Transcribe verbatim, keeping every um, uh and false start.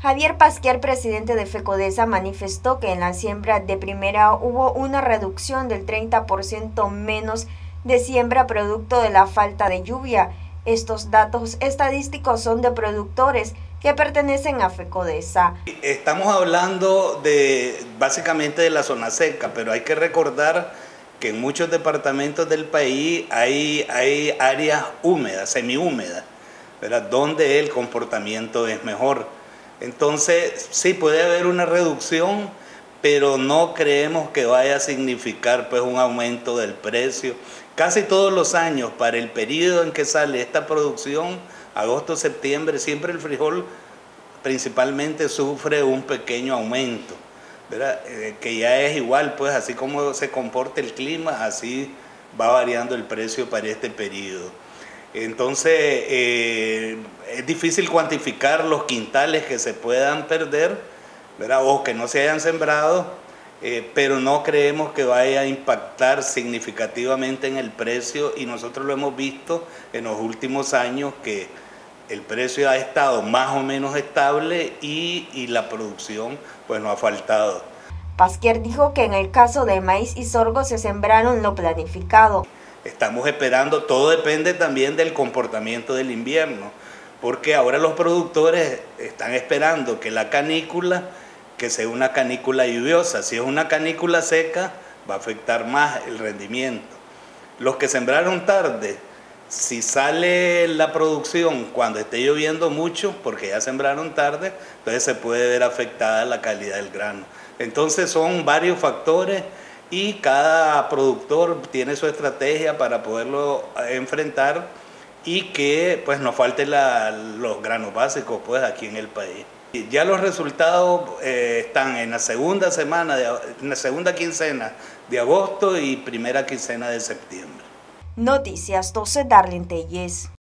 Javier Pasquier, presidente de FECODESA, manifestó que en la siembra de primera hubo una reducción del treinta por ciento menos de siembra producto de la falta de lluvia. Estos datos estadísticos son de productores que pertenecen a FECODESA. Estamos hablando de básicamente de la zona seca, pero hay que recordar que en muchos departamentos del país hay, hay áreas húmedas, semihúmedas, ¿verdad?, donde el comportamiento es mejor. Entonces, sí puede haber una reducción, pero no creemos que vaya a significar pues un aumento del precio. Casi todos los años, para el periodo en que sale esta producción, agosto, septiembre, siempre el frijol principalmente sufre un pequeño aumento, ¿verdad? Eh, que ya es igual, pues así como se comporta el clima, así va variando el precio para este periodo. Entonces, eh, es difícil cuantificar los quintales que se puedan perder, ¿verdad?, o que no se hayan sembrado, eh, pero no creemos que vaya a impactar significativamente en el precio, y nosotros lo hemos visto en los últimos años que el precio ha estado más o menos estable y, y la producción pues no ha faltado. Pasquier dijo que en el caso de maíz y sorgo se sembraron lo planificado. Estamos esperando, todo depende también del comportamiento del invierno, porque ahora los productores están esperando que la canícula, que sea una canícula lluviosa. Si es una canícula seca, va a afectar más el rendimiento. Los que sembraron tarde, si sale la producción cuando esté lloviendo mucho, porque ya sembraron tarde, entonces se puede ver afectada la calidad del grano. Entonces son varios factores y cada productor tiene su estrategia para poderlo enfrentar y que pues no falte la, los granos básicos pues aquí en el país. Ya los resultados eh, están en la segunda semana, de, en la segunda quincena de agosto y primera quincena de septiembre. Noticias doce, Darlene Telles.